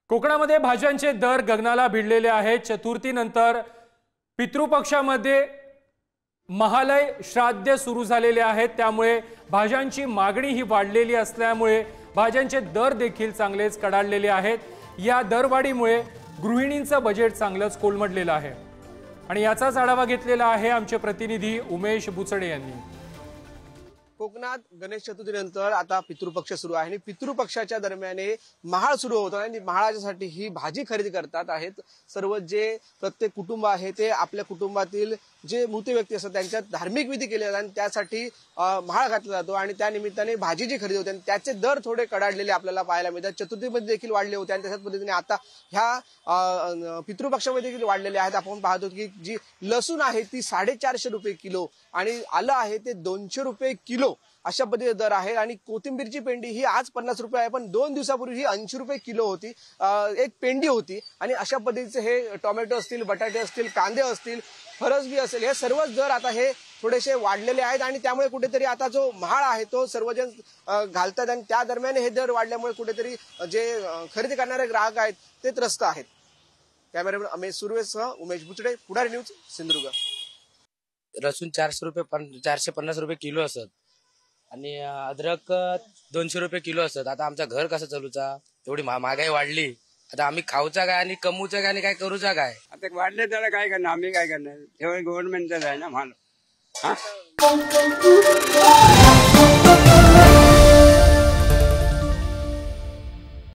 कोकणामध्ये भाज्यांचे दर गगनाला भिडलेले आहेत। चतुर्थीनंतर पितृपक्षामध्ये महालय श्राद्ध सुरू झालेले आहेत, त्यामुळे भाज्यांची मागणी ही वाढलेली असल्यामुळे भाज्यांचे दर देखील चांगलेच कडाडलेले आहेत। या दरवाढीमुळे गृहिणींचं बजेट चांगलंच कोलमडलेलं आहे आणि याचाच आढावा घेतलेला आहे आमचे प्रतिनिधी उमेश बुचडे यांनी। कोकणात गणेश चतुर्थीनंतर आता पितृपक्ष सुरू आहे आणि पितृपक्षाच्या दरम्यान महाळ सुरू होतो आणि महाळासाठी ही भाजी खरेदी करतात आहेत सर्व जे प्रत्येक कुटुंब आहे ते आपल्या कुटुंबातील जे मृत व्यक्ती असतात त्यांच्यात धार्मिक विधी केले जातात आणि त्यासाठी महाळ घातला जातो आणि त्या निमित्ताने भाजी जी खरेदी होते आणि त्याचे दर थोडे कडाडलेले आपल्याला पाहायला मिळतात। चतुर्थीमध्ये देखील वाढले होते आणि त्याच्याच पद्धतीने आता ह्या पितृपक्षामध्ये देखील वाढलेले आहेत। आपण पाहतो की जी लसूण आहे ती 450 रुपये किलो आणि आलं आहे ते 200 रुपये किलो अशा पद्धतीचे दर आहे आणि कोथिंबीरची पेंडी ही आज 50 रुपये आहे, पण 2 दिवसापूर्वी ही 80 रुपये किलो होती, एक पेंडी होती। आणि अशा पद्धतीचे हे टोमॅटो असतील, बटाटे असतील, कांदे असतील, फरसबी असेल, हे सर्वच दर आता हे थोडेसे वाढलेले आहेत आणि त्यामुळे कुठेतरी आता जो महाळ आहे तो सर्वजण घालतात आणि त्या दरम्यान हे दर वाढल्यामुळे कुठेतरी जे खरेदी करणारे ग्राहक आहेत ते त्रस्त आहेत। कॅमेरामॅन अमेश सुर्वेसह उमेश बुचडे, पुढारी न्यूज, सिंधुदुर्ग। लसूण 450 रुपये किलो असत आणि अद्रक 200 रुपये किलो असत। आता आमचं घर कसं चालूचा, एवढी महागाई वाढली, आता आम्ही खाऊचा काय आणि कमवूचा काय आणि काय करूचा काय? आता वाढले त्याला काय करणार, आम्ही काय करणार, हे गव्हर्नमेंटचं आहे ना माल।